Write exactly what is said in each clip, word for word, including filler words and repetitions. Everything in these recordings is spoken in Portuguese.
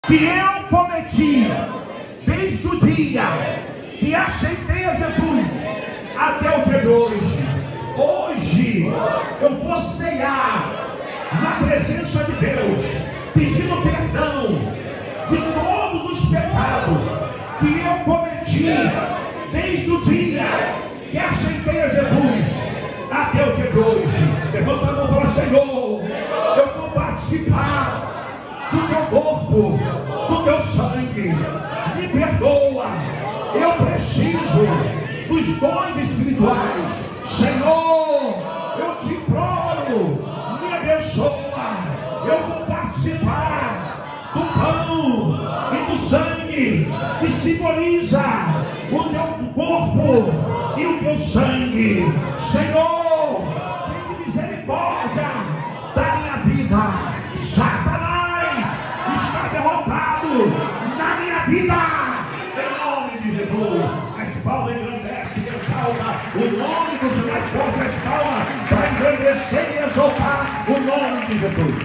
que eu cometi desde o dia que aceitei a Jesus até o dia de hoje. Hoje eu vou ceiar na presença de Deus, pedindo perdão de todos os pecados que eu cometi desde o dia que aceitei a Jesus até o dia de hoje. Levanta a mão e fala: Senhor, eu vou participar do teu corpo, do teu sangue, me perdoa, eu preciso dos dons espirituais. Senhor, eu te imploro, me abençoa, eu vou participar do pão e do sangue que simboliza o teu corpo e o teu sangue. Senhor, tem misericórdia da minha vida. Satanás está derrotado na minha vida, em nome de Jesus. As palmas engrandecem e exalta o nome do Senhor. As fortes as palmas para engrandecer e exaltar o nome de Jesus.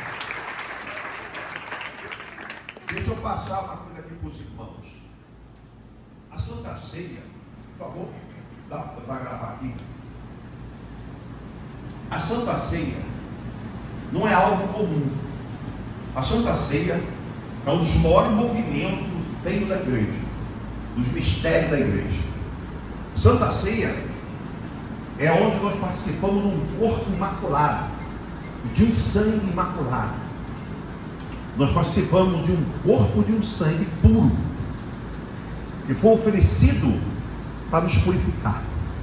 Deixa eu passar uma coisa aqui para os irmãos. A Santa Ceia, por favor, dá para gravar aqui. A Santa Ceia não é algo comum. A Santa Ceia é um dos maiores movimentos do seio da igreja, dos mistérios da igreja. Santa Ceia é onde nós participamos de um corpo imaculado, de um sangue imaculado. Nós participamos de um corpo, de um sangue puro, que foi oferecido para nos purificar.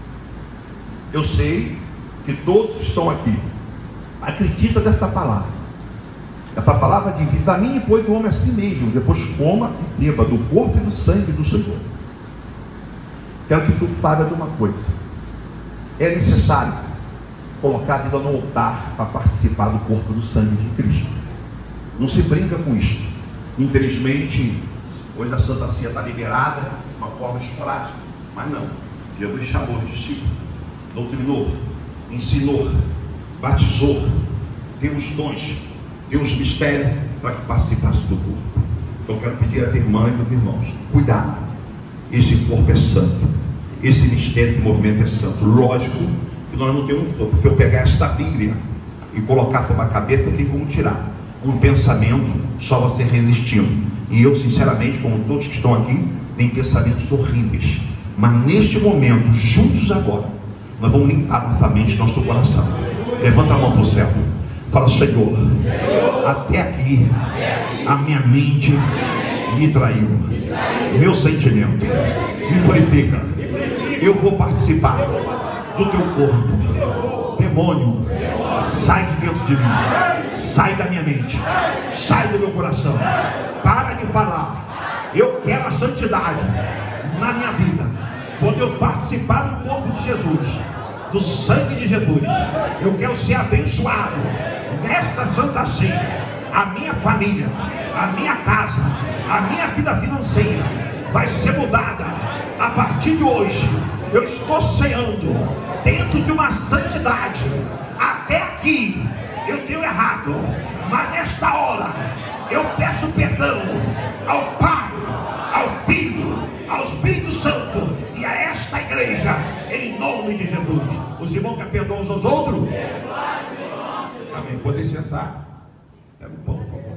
Eu sei que todos que estão aqui acreditam nesta palavra. Essa palavra diz: examine, pois, o homem a si mesmo, depois coma e beba do corpo e do sangue do Senhor. Quero que tu saiba de uma coisa: é necessário colocar a vida no altar para participar do corpo e do sangue de Cristo. Não se brinca com isso. Infelizmente, hoje a Santa Ceia está liberada de uma forma esporádica, mas não. Jesus chamou os discípulos, doutrinou, ensinou, batizou, deu os dons, deu os mistérios para que participasse do corpo. Então quero pedir às irmãs e aos irmãos: cuidado, esse corpo é santo, esse mistério, esse movimento é santo. Lógico que nós não temos força. Se eu pegar esta Bíblia e colocar sobre a cabeça, tem como tirar. Um pensamento só você resistindo. E eu, sinceramente, como todos que estão aqui, tenho pensamentos horríveis. Mas neste momento, juntos agora, nós vamos limpar nossa mente e nosso coração. Levanta a mão para o céu. Fala: Senhor, até aqui a minha mente me traiu, meu sentimento me purifica. Eu vou participar do teu corpo. Demônio, sai de dentro de mim, sai da minha mente, sai do meu coração. Para de falar. Eu quero a santidade na minha vida. Quando eu participar do corpo de Jesus, do sangue de Jesus, eu quero ser abençoado nesta Santa Ceia. A minha família, a minha casa, a minha vida financeira vai ser mudada a partir de hoje. Eu estou ceando dentro de uma santidade. Até aqui eu tenho errado, mas nesta hora eu peço perdão ao Pai, ao Filho, ao Espírito Santo e a esta igreja, em nome de Jesus. Os irmãos que perdoam uns aos outros? Amém. Podem sentar. Pega o pão, por favor.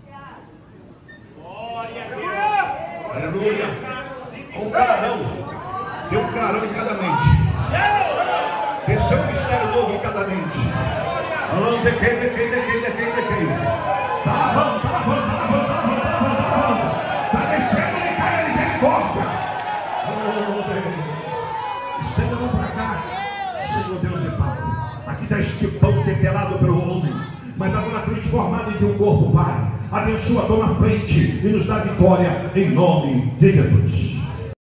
Aleluia. Um clarão. Deu um clarão em cada mente. Desceu um mistério novo em cada mente. De quem, de quem, de quem, de quem, de quem? Tá lavando, tá lavando, tá lavando, tá lavando, tá lavando, tá lavando. Tá descendo e cai a misericórdia. Estenda a mão pra cá. Senhor Deus de Pai, aqui está este pão develado pelo homem, mas agora transformado em teu corpo, Pai. Abençoa, toma frente e nos dá vitória em nome de Jesus.